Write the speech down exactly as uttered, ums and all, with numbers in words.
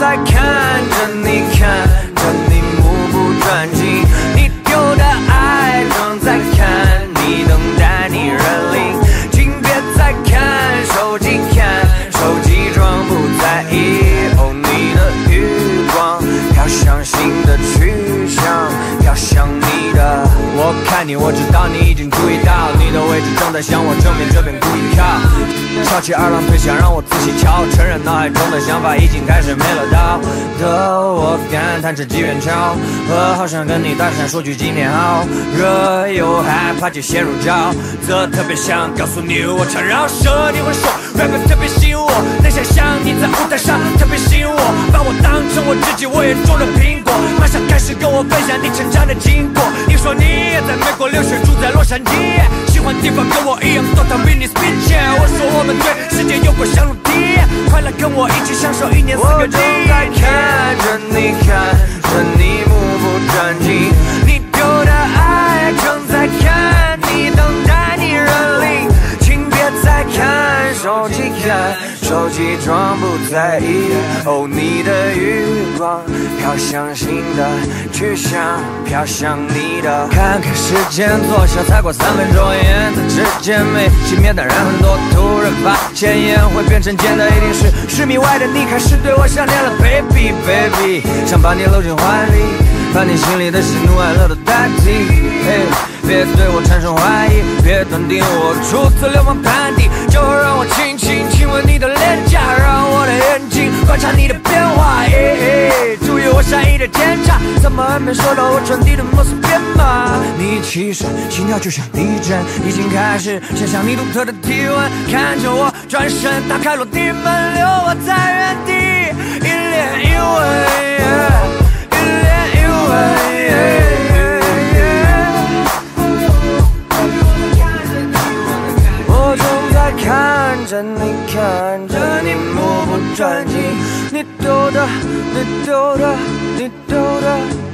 在看着你，看着你目不转睛，你丢的爱正在看你，等待你认领。请别再看手机，看手机装不在意。哦，你的余光飘向新的去向，飘向你的。我看你，我知道你已经注意到，你的位置正在向我正面这边故意靠。翘起二郎腿，想让我仔细瞧，承认脑海中的想法已经开始没了道的。我感叹着机缘巧合，好想跟你搭讪说句今天好，热又害怕就陷入沼泽，特别想告诉你我常饶舌，你会说 rap 特别吸引我，能想象你在舞台上特别吸引我，把我当成我自己我眼中的苹果，马上开始跟我分享你成长的经过。你说你也在美国留学，住在洛杉矶，喜欢地方跟我一样多趟比你 speech， 我说我们对世界有过相同体验，快来跟我一起享受一年四个季。我正在看着你，看着你目不转睛，你丢的爱正在看你，等待你认领。请别再看手机，看手机装不在意。哦，你的余光飘向新的去向，飘向你的。看看时间，坐下才过三分钟，烟的指尖没熄灭，当然很多突然发现烟会变成尖的，一定是十米外的你开始对我想念了 ，baby baby， 想把你搂进怀里，把你心里的喜怒哀乐都代替。Hey， 别对我产生怀疑，别断定我出自流氓盘底，就让我轻轻亲吻你的脸颊，让我的眼睛观察你的变化。Hey, hey， 注意我善意的检查，怎么还没收到我传递的某丝编码？你起身，心跳就像地震，已经开始想象你独特的体温，看着我转身，打开落地门，留我在原地，一脸一吻，一脸一吻。我正在看着你，看着你目不转睛，你丢的，你丢的，你丢的。